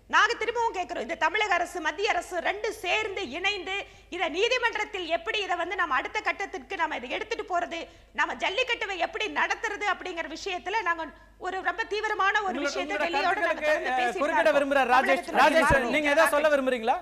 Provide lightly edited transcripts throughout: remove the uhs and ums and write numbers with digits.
நாங்க திரும்பவும் கேட்கிறோம், இந்த தமிழக அரசு மத்திய அரசு ரெண்டு சேர்ந்து இணைந்து இத நீதிமன்றத்தில் எப்படி இத வந்து நம்ம அடுத்த கட்டத்துக்கு நம்ம இதை எடுத்துட்டு போறது, நம்ம ஜல்லிக்கட்டுவை எப்படி நடத்துறது அப்படிங்கிற விஷயத்துல நாங்க ஒரு ரொம்ப தீவிரமான ஒரு விஷயத்தை டெல்லியோட குறிப்பிட விரும்புறார் ராஜேஷ். ராஜேஷ், நீங்க ஏதாவது சொல்ல விரும்புறீங்களா?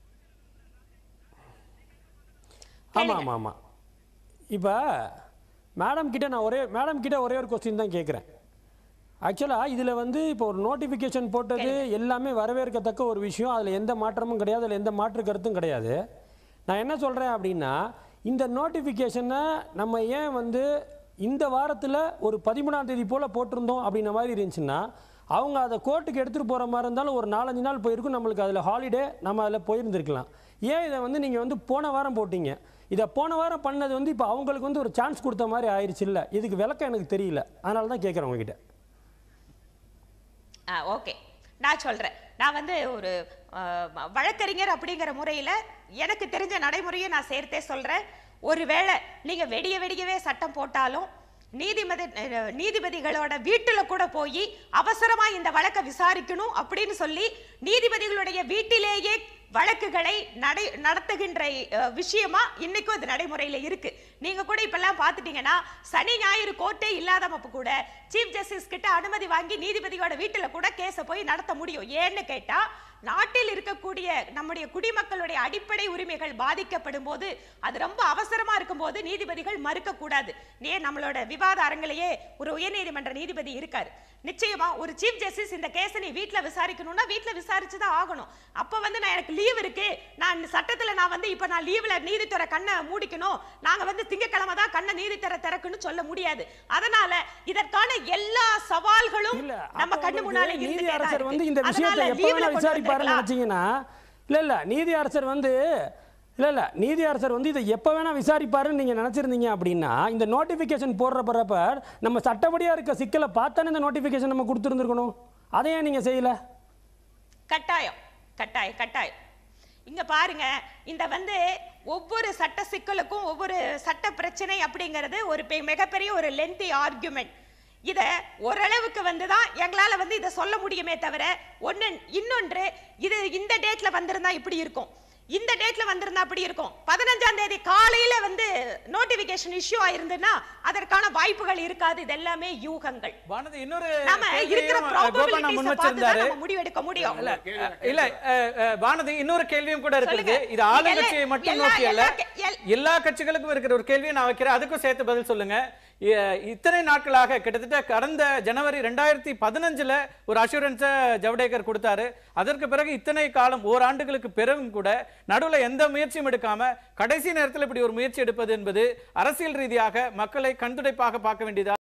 ஆமா ஆமா ஆமா. இப்ப மேடம் கிட்ட ஒரே ஒரு क्वेश्चन தான் கேக்குறேன். ஆக்சுவலா இதுல வந்து இப்போ ஒரு நோட்டிஃபிகேஷன் போட்டது எல்லாமே வரவேற்கத்தக்க ஒரு விஷயம். அதுல எந்த மாற்றமும் கிடையாது, அதுல எந்த மாற்று கருத்தும் கிடையாது. நான் என்ன சொல்றேன் அப்படின்னா, இந்த நோட்டிஃபிகேஷனை நம்ம ஏன் வந்து இந்த வாரத்தில் ஒரு 13ஆம் தேதி போல் போட்டிருந்தோம் அப்படின்ன மாதிரி இருந்துச்சுன்னா, அவங்க அதை கோர்ட்டுக்கு எடுத்துகிட்டு போகிற மாதிரி இருந்தாலும் ஒரு 4-5 நாள் போயிருக்கும், நம்மளுக்கு அதில் ஹாலிடே, நம்ம அதில் போயிருந்துருக்கலாம். ஏன் இதை வந்து நீங்கள் வந்து போன வாரம் போட்டீங்க? இதை போன வாரம் பண்ணது வந்து இப்போ அவங்களுக்கு வந்து ஒரு சான்ஸ் கொடுத்த மாதிரி ஆயிடுச்சு. இல்லை, இதுக்கு விளக்கம் எனக்கு தெரியல, அதனால தான் கேட்குறேன் உங்ககிட்ட. ஓகே, நான் சொல்கிறேன். நான் வந்து ஒரு வழக்கறிஞர் அப்படிங்கிற முறையில் எனக்கு தெரிஞ்ச நடைமுறையை நான் சேர்த்தே சொல்கிறேன். ஒருவேளை நீங்க வெடியவே சட்டம் போட்டாலும் நீதிபதிகளோட வீட்டுல கூட போய் அவசரமா இந்த வழக்கை விசாரிக்கணும் அப்படின்னு சொல்லி நீதிபதிகளுடைய வீட்டிலேயே வழக்குகளை நடத்துகின்ற விஷயமா இன்னைக்கும் அது நடைமுறையில இருக்கு. நீங்க கூட இப்பெல்லாம் பாத்துட்டீங்கன்னா சனி ஞாயிறு கோர்ட்டே இல்லாதப்ப கூட சீஃப் ஜஸ்டிஸ் கிட்ட அனுமதி வாங்கி நீதிபதியோட வீட்டுல கூட கேஸை போய் நடத்த முடியும். ஏன்னு கேட்டா, நாட்டில் இருக்கக்கூடிய நம்முடைய குடிமக்களுடைய அடிப்படை உரிமைகள் பாதிக்கப்படும் போது, அது ரொம்ப அவசரமா இருக்கும் போது நீதிபதிகள் மறுக்க கூடாது. நம்மளோட விவாத அரங்கிலேயே ஒரு உயர்நீதிமன்ற நீதிபதி இருக்காரு. நிச்சயமா ஒரு சீஃப் ஜஸ்டிஸ் இந்த கேஸை நீ வீட்டுல விசாரிக்கணும்னா வீட்டுல விசாரிச்சுதான் ஆகணும். அப்ப வந்து நான் எனக்கு லீவ் இருக்கு, நான் சட்டத்துல நான் வந்து இப்ப நான் லீவ்ல நீதித்துறை கண்ணை மூடிக்கணும், நாங்க வந்து திங்கக்கிழமை தான் கண்ணை நீதித்துறை திறக்கணும்னு சொல்ல முடியாது. அதனால இதற்கான எல்லா சவால்களும் நம்ம கண்ணு முன்னாலே நீதியரசர் வந்து இந்த விஷயத்தை எப்ப விசாரிப்பாருன்னு நினைச்சீங்கன்னா, இல்ல நீதியரசர் வந்து நீதியரசர் வந்து இதை எப்ப வேணா விசாரிப்பாருன்னு நீங்க நினைச்சிருந்தீங்க அப்படின்னா, இந்த நோட்டிபிகேஷன் போடுறப்ப நம்ம சட்டப்படியா இருக்க சிக்கலை பார்த்தானே இந்த நோட்டிபிகேஷன் நம்ம கொடுத்துருந்துருக்கணும். அதையே நீங்க செய்யல. கட்டாயம் கட்டாயம் கட்டாயம். இங்க பாருங்க, இந்த வந்து ஒவ்வொரு சட்ட சிக்கலுக்கும் ஒவ்வொரு சட்ட பிரச்சனை அப்படிங்கிறது ஒரு மிகப்பெரிய ஒரு லென்த்தி ஆர்குமெண்ட். இத ஓரளவுக்கு வந்துதான் எங்களால வந்து இதை சொல்ல முடியுமே தவிர, இன்னொன்று இது இந்த டேட்ல வந்திருந்தா இப்படி இருக்கும், இந்த டேட்ல வந்திருந்தா அப்படி இருக்கும், 15ஆம் தேதி காலையில வந்து நோட்டிபிகேஷன் இஷ்யூ ஆயிருந்தா அதற்கான வாய்ப்புகள் இருக்காது. இது எல்லாமே யூகங்கள். நாம இருக்கிற ப்ராபபிலிட்டிஸ் பார்த்து தான் நம்ம முடிவெடுக்க முடியும். இல்ல வானதி, இன்னொரு கேள்வியும் கூட இருக்குது. இது ஆளுங்கட்சியை மட்டும் நோக்கி அல்ல, எல்லா கட்சிகளுக்கும் இருக்கிற ஒரு கேள்வியை நான் வைக்கிறேன், அதுக்கும் சேர்த்து பதில் சொல்லுங்க. இத்தனை நாட்களாக கிட்டத்தட்ட கடந்த ஜனவரி 2015 ஒரு அஷூரன்ஸை ஜவடேகர் கொடுத்தாரு. அதற்கு பிறகு இத்தனை காலம் ஓராண்டுகளுக்கு பிறகும் கூட நடுவில் எந்த முயற்சியும் எடுக்காம கடைசி நேரத்தில் இப்படி ஒரு முயற்சி எடுப்பது என்பது அரசியல் ரீதியாக மக்களை கண்துடைப்பாக பார்க்க வேண்டியதா